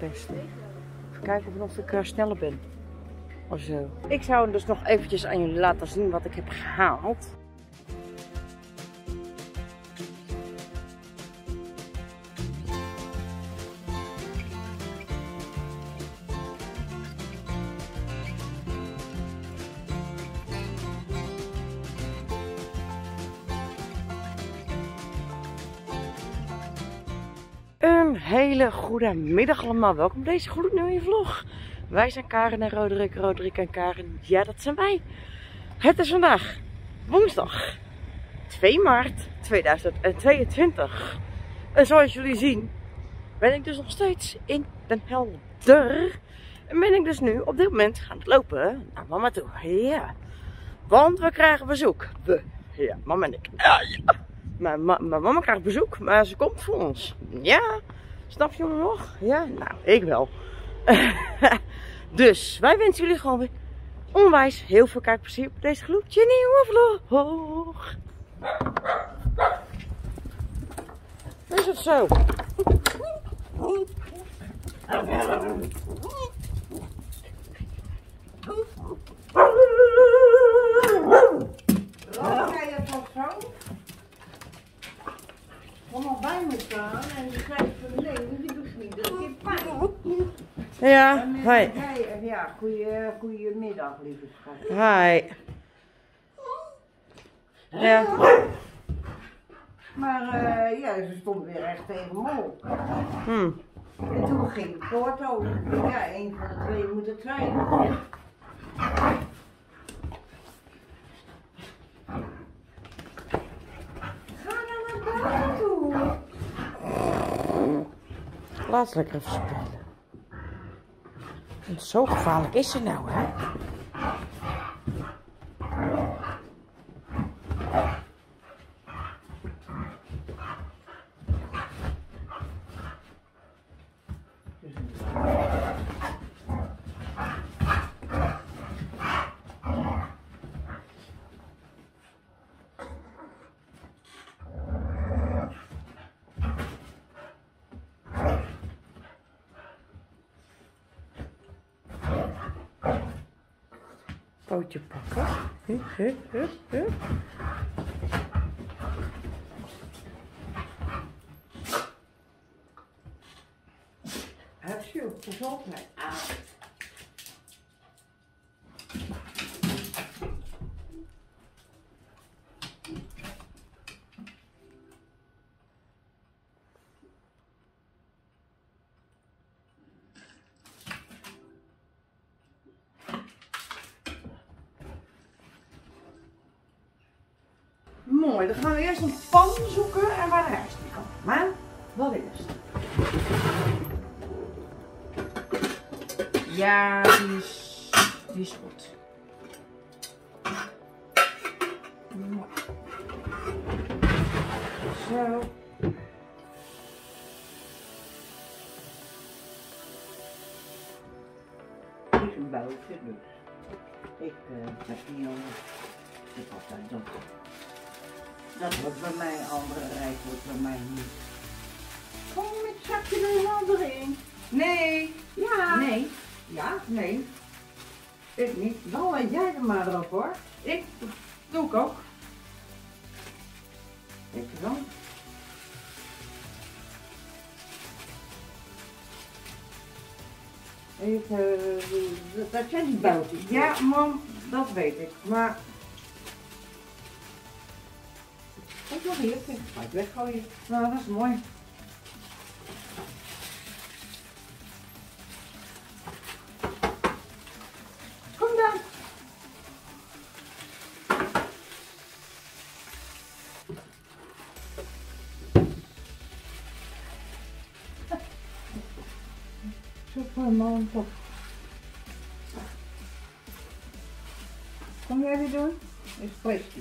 testen. Even kijken of ik sneller ben. Of zo. Ik zou dus nog eventjes aan jullie laten zien wat ik heb gehaald. Een hele goede middag allemaal. Welkom bij deze gloednieuwe vlog. Wij zijn Karen en Roderick. Roderick en Karen, ja dat zijn wij. Het is vandaag woensdag 2 maart 2022. En zoals jullie zien ben ik dus nog steeds in Den Helder. En ben ik dus nu op dit moment gaan lopen naar mama toe. Ja, want we krijgen bezoek. Ja, mama en ik. Ja. Mijn mama krijgt bezoek, maar ze komt voor ons. Ja, snap je me nog? Ja, nou, ik wel. Dus, wij wensen jullie gewoon weer onwijs heel veel kijkplezier op deze gloedje nieuwe vlog. Is het zo? Allemaal bij me staan en die krijgt van nee, die doet niet. Dat is pijn. Ja, hi. Ja, goedemiddag, lieve schat. Hi. Ja. Maar ja, ze stond weer echt tegen me op. En toen ging de poort open. Ja, een van de twee moet het zijn. Laat ze lekker even spelen. En zo gevaarlijk is ze nou, hè? Pootje pakken. Huisje, gezondheid. Mooi, dan gaan we eerst een pan zoeken en waar de rest niet kan. Maar wat is het? Ja, die is goed. Mooi. Zo. Die is een buitje dus. Ik heb niet anders. Ik altijd dat. Dat wordt bij mij, andere rijk wordt bij mij niet. Kom met het zakje er helemaal erin. Nee. Ja. Nee. Ja. Nee. Ik niet. Dan laat jij er maar erop hoor. Doe ik ook. Ik dan. Dat zijn die boutjes. Ja, mam, dat weet ik. Maar Kijk nog hier, ik ga het weggooien. nou, dat is mooi. Kom dan. Super man, top. Kom jij weer doen? Is kwestie.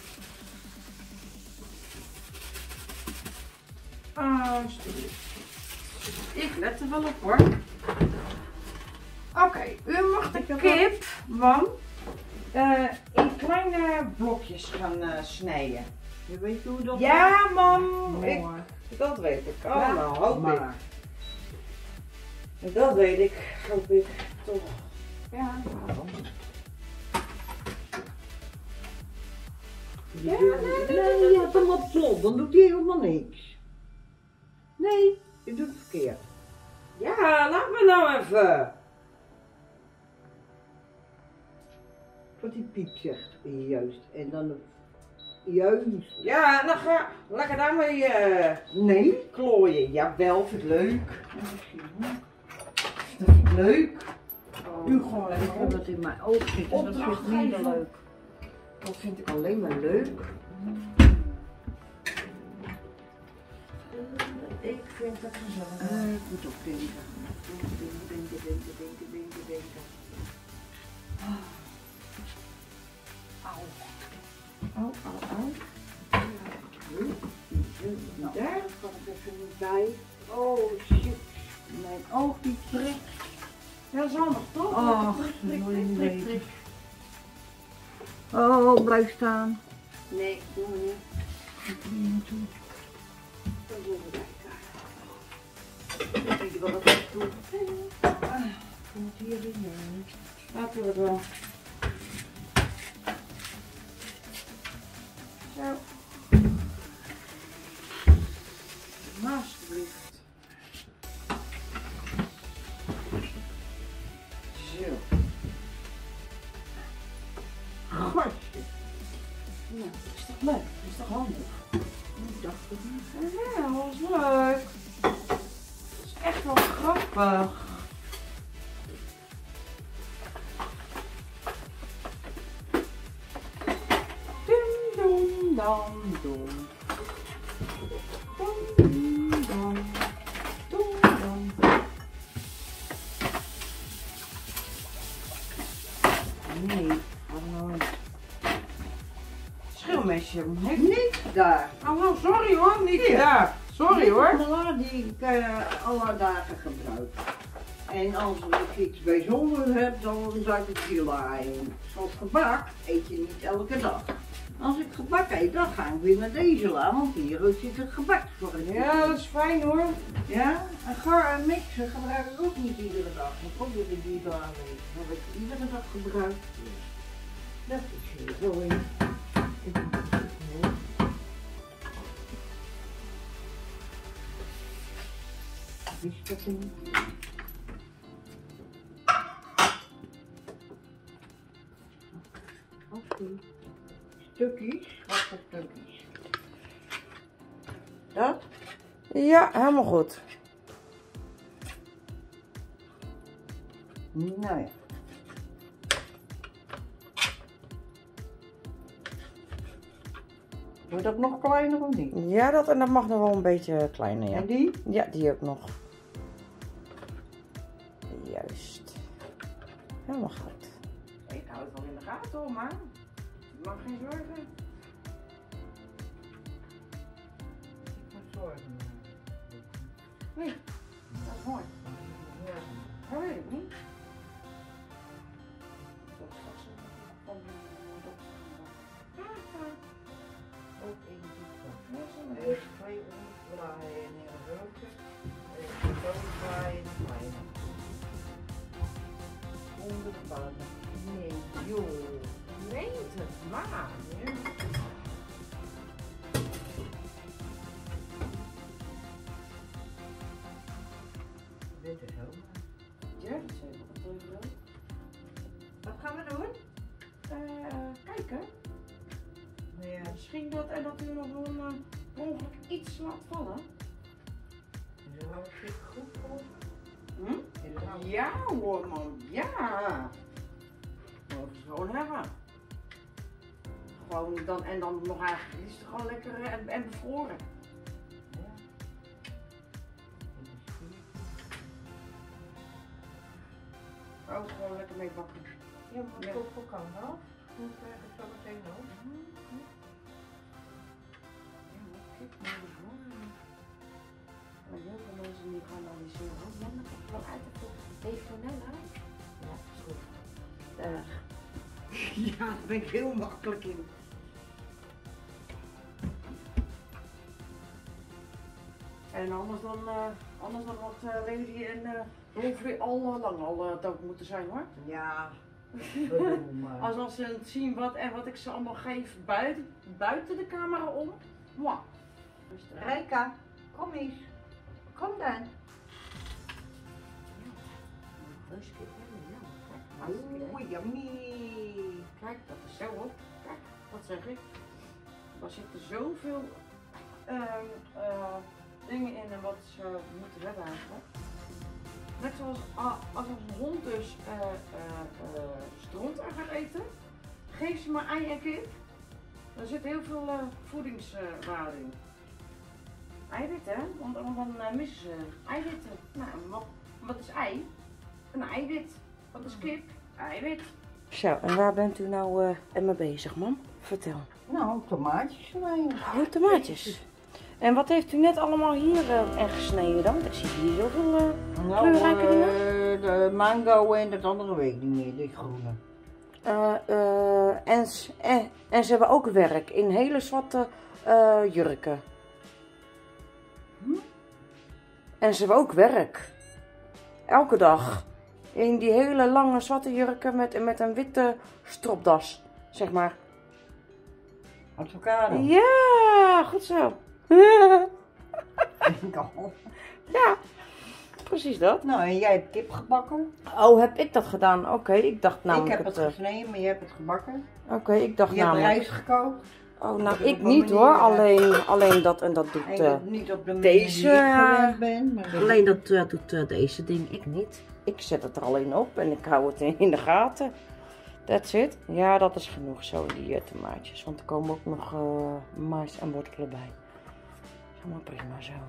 Alsjeblieft. Ik let er wel op hoor. Oké, u mag de kip, mam, in kleine blokjes gaan snijden. Je weet hoe dat Ja, mam. Mooi. Dat weet ik allemaal. Hoop ik. Dat weet ik, hoop ik toch. Ja, waarom? Ja, Nee, je hebt hem op slot, dan doet hij helemaal niks. Nee, je doet het verkeerd. Ja, laat me nou even. Wat die piep zegt, juist. En dan juist. Ja, dan ga lekker daarmee Nee. klooien. Jawel, vind ik leuk. Dat vind ik leuk. Nu gewoon Ik lekker heb dat in mijn oog zitten, dat vind ik minder leuk. Dat vind ik alleen maar leuk. Ik vind het gezellig. Ik moet ook denken. Denken. Au. Nou, daar kan ik even niet bij. Oh shit, mijn oog die prikt. Ja, dat is handig toch? Oh, Prik. Oh, blijf staan. Nee, doe maar niet. Dan doen we kijken. Weet je wat ik doe? Komt hierin. Laten we het wel. Zo. Alsjeblieft. Zo. Gastje. Nou, dat is toch leuk? Dat is toch handig? Ik dacht het niet. Ja, dat was leuk. Dat is echt wel grappig. Dum dum dam dum. Dum dam. Dum dam. Nee, hallo. Schilmesje. Heeft Niet daar. Oh, sorry hoor, niet Hier. daar. Sorry hoor. Chocola die ik alle dagen gebruik. En als ik iets bijzonders heb, dan zou ik het hier laaien. Zoals gebak eet je niet elke dag. Als ik gebak eet, dan ga ik weer naar deze la, want hier zit het gebak voor het Ja, dat is fijn hoor. Ja, een mixer gebruik ik ook niet iedere dag. Ik ook weer in die la weet. Dat ik iedere dag gebruik. Dat is hier zo in. Wist dat niet? Oké. Stukjes, wat voor stukjes? Dat? Ja, helemaal goed. Nou ja. Wordt dat nog kleiner of niet? Ja, dat en dat mag nog wel een beetje kleiner, ja. En die? Ja, die ook nog. Juist. Helemaal goed. Ik hou het wel in de gaten hoor, maar je mag geen zorgen. Ik moet zorgen. Nee, dat is mooi. Dat weet ik niet. Dat is vast van Ook in die kant. Even 2 omdraaien en in een rookje. Even zo draaien en kleiner. Onder de banen. Nee, joh. Neemt het maar. Ja. Dit is helemaal. Ja, dat is helemaal wat leuk. Wat gaan we doen? Kijken. Ja. Misschien dat en dat u nog een ongeluk iets laat vallen. Is er wel een goed voor? Hm? Ja hoor man, ja. Moet je gewoon hebben. Gewoon dan en dan nog eigenlijk is het gewoon lekker en bevroren. Ja. Ook gewoon lekker mee bakken. Ja, maar het ook voor kan af. Dan krijg ik zo meteen ook. Ja, maar kijk maar hoor. Maar heel veel mensen die gaan dan die zeggen, oh ja, maar ik heb wel uit voor Legionella. Ja, dat is goed. Ja, daar ben ik heel makkelijk in. En anders dan wat Lady en hoeven die al lang al dood moeten zijn hoor. Ja, bedoel maar. Als ze zien wat ik ze allemaal geef buiten de camera om. Mwah. Rijka, kom eens. Kom dan. Oeh, yummy. Kijk, dat is zo op. Kijk, wat zeg ik? Er zitten zoveel dingen in en wat ze moeten hebben eigenlijk. Net zoals als een hond dus stront gaat eten, geef ze maar ei en kip. Er zit heel veel voedingswaarde in. Eiwit hè, want dan missen ze eiwitten. Nou, wat is ei? Een eiwit. Wat is kip? Eiwit. Zo, en waar bent u nou mee bezig, mam? Vertel. Nou, tomaatjes voor mij. Oh, tomaatjes. En wat heeft u net allemaal hier gesneden dan? Ik zie hier zoveel kleurrijke dingen. De mango en dat andere weet ik niet meer, die groene. En ze hebben ook werk in hele zwarte jurken. En ze hebben ook werk. Elke dag. In die hele lange zwarte jurken met een witte stropdas, zeg maar. Avocado. Ja, goed zo. Ja, precies dat. Nou, en jij hebt kip gebakken? Oh, heb ik dat gedaan? Oké, ik dacht namelijk... Ik heb het gesneden, maar jij hebt het gebakken. Oké, ik dacht je namelijk... Je hebt rijst gekookt. Oh, nou ik niet hoor, alleen dat en dat doet niet op de deze... maar alleen dat doet deze ding, ik niet. Ik zet het er alleen op en ik hou het in de gaten. That's it. Ja, dat is genoeg zo in die tomaatjes, want er komen ook nog mais en wortelen bij. Helemaal prima zo.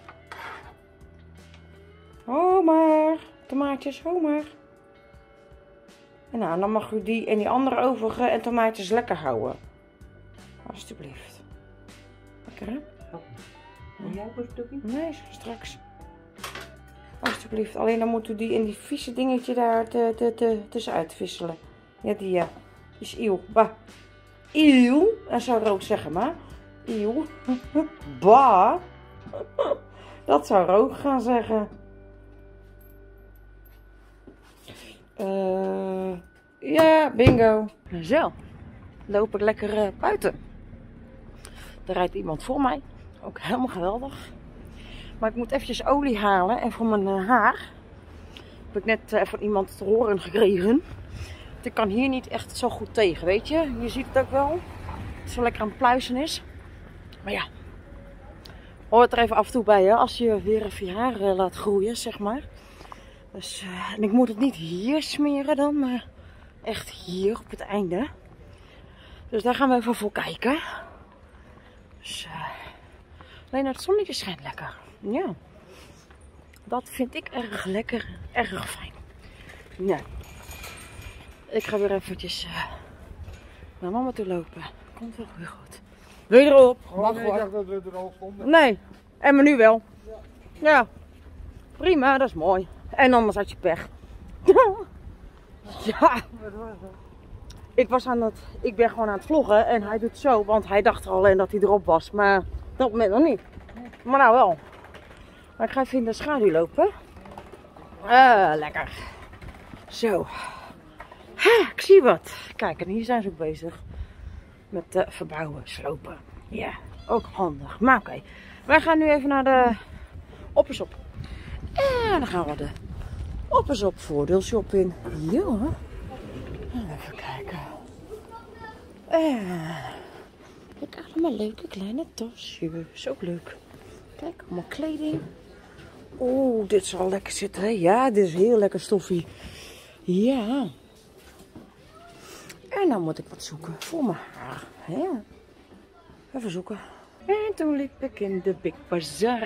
Homer, tomaatjes, homer. En nou, dan mag u die en die andere overige en tomaatjes lekker houden. Alsjeblieft. Lekker hè? Wil jij ook een stukje? Nee, straks. Alsjeblieft. Alleen dan moet u die in die vieze dingetje daar tussenuit visselen. Ja, die is eeuw. Bah. Eeuw. En zou Rood zeggen maar. Eeuw. Bah. Dat zou Rood gaan zeggen. Ja, bingo. Zo. Loop ik lekker buiten. Er rijdt iemand voor mij. Ook helemaal geweldig. Maar ik moet eventjes olie halen. En voor mijn haar heb ik net van iemand te horen gekregen. Ik kan hier niet echt zo goed tegen, weet je. Je ziet het ook wel. Het zo lekker aan het pluizen is. Maar ja. Hoort er even af en toe bij, hè. Als je weer even je haar laat groeien, zeg maar. Dus, en ik moet het niet hier smeren dan. Maar echt hier op het einde. Dus daar gaan we even voor kijken. Dus, alleen het zonnetje schijnt lekker. Ja. Dat vind ik erg lekker. Erg fijn. Ja. Ik ga weer eventjes naar mama toe lopen. Komt wel weer goed. Wil je erop? Oh, nee, ik dacht dat we er al stonden. Nee. En maar nu wel. Ja. Prima, dat is mooi. En anders had je pech. Ja. Ik ben gewoon aan het vloggen en hij doet zo, want hij dacht er alleen dat hij erop was. Maar op dat moment nog niet. Maar nou wel. Maar ik ga even in de schaduw lopen. Lekker. Zo. Ik zie wat. Kijk, en hier zijn ze ook bezig. Met verbouwen, slopen. Ja, ook handig. Maar oké. Wij gaan nu even naar de Oppersop. En dan gaan we de Oppersop voordeelshop in. Ja. Even kijken. Kijk, allemaal leuke kleine tasjes. Ook leuk. Kijk, allemaal kleding. Oeh, dit zal lekker zitten. Hè? Ja, dit is heel lekker stoffie. Ja. En dan moet ik wat zoeken voor mijn haar. Ja. Even zoeken. En toen liep ik in de Big Bazaar.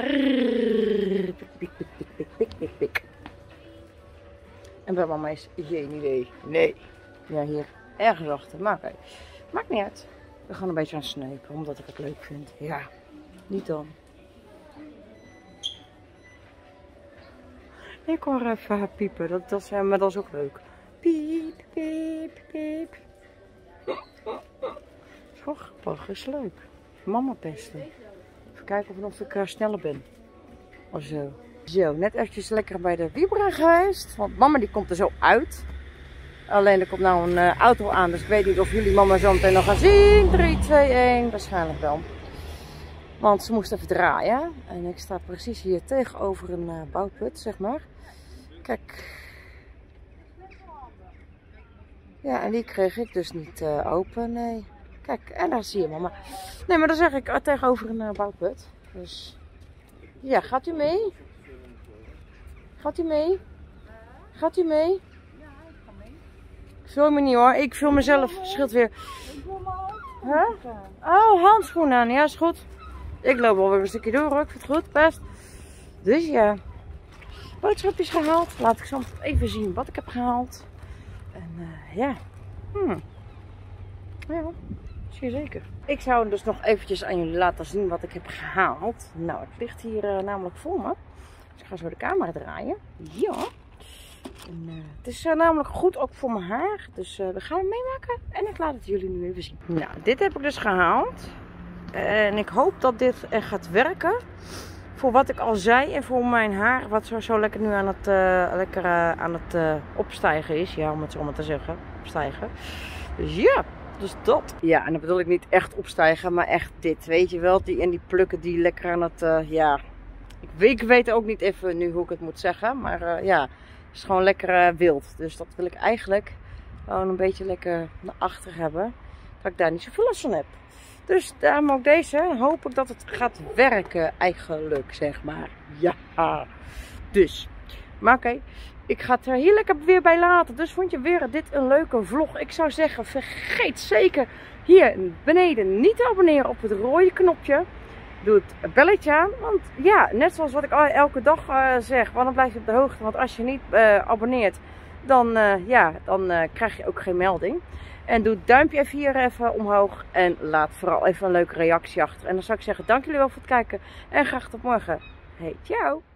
Pik. En bij mama is geen idee. Nee. Ja, hier ergens achter. Maar oké. Maakt niet uit. We gaan een beetje aan snijpen, omdat ik het leuk vind. Ja, niet dan. Ik hoor even piepen. Maar dat is ook leuk. Piep, piep, piep. Zo grappig, is leuk. Mama pesten. Even kijken of ik nog een sneller ben. Of zo. Zo, net eventjes lekker bij de Vibra geweest. Want mama die komt er zo uit. Alleen er komt nou een auto aan. Dus ik weet niet of jullie mama zo meteen nog gaan zien. 3, 2, 1. Waarschijnlijk wel. Want ze moest even draaien. En ik sta precies hier tegenover een bouwput, zeg maar. Kijk. Ja, en die kreeg ik dus niet open, nee. Kijk, en daar zie je mama. Nee, maar dan zeg ik tegenover een bouwput. Dus, ja, gaat u mee? Gaat u mee? Gaat u mee? Ja, ik ga mee. Ik film me niet hoor, ik film mezelf. Scheelt weer. Ik wil mijn Huh? Oh, handschoenen aan, ja is goed. Ik loop alweer een stukje door hoor, ik vind het goed, best. Dus ja, boodschapjes gehaald. Laat ik zo even zien wat ik heb gehaald. En ja. Ja, zie je zeker. Ik zou hem dus nog eventjes aan jullie laten zien wat ik heb gehaald. Nou, het ligt hier namelijk voor me. Dus ik ga zo de camera draaien. Ja. En, het is namelijk goed ook voor mijn haar. Dus we gaan hem meemaken. En ik laat het jullie nu even zien. Nou, dit heb ik dus gehaald. En ik hoop dat dit echt gaat werken. Voor wat ik al zei. En voor mijn haar. Wat zo lekker nu aan het opstijgen is. Ja, om het zo maar te zeggen. Opstijgen. Dus ja. Dus dat. Ja, en dan bedoel ik niet echt opstijgen. Maar echt dit. Weet je wel. Die plukken die lekker aan het. Ja. Ik weet ook niet even nu hoe ik het moet zeggen. Maar ja. Het is gewoon lekker wild. Dus dat wil ik eigenlijk gewoon een beetje lekker naar achter hebben. Dat ik daar niet zoveel last van heb. Dus daarom ook deze. Hoop ik dat het gaat werken eigenlijk, zeg maar. Ja. Dus. Maar oké. Ik ga het er hier lekker weer bij laten. Dus vond je weer dit een leuke vlog. Ik zou zeggen, vergeet zeker hier beneden niet te abonneren op het rode knopje. Doe het belletje aan. Want ja, net zoals wat ik elke dag zeg. Want dan blijf je op de hoogte. Want als je niet abonneert, dan krijg je ook geen melding. En doe het duimpje even omhoog. En laat vooral even een leuke reactie achter. En dan zou ik zeggen, dank jullie wel voor het kijken. En graag tot morgen. Hey, ciao!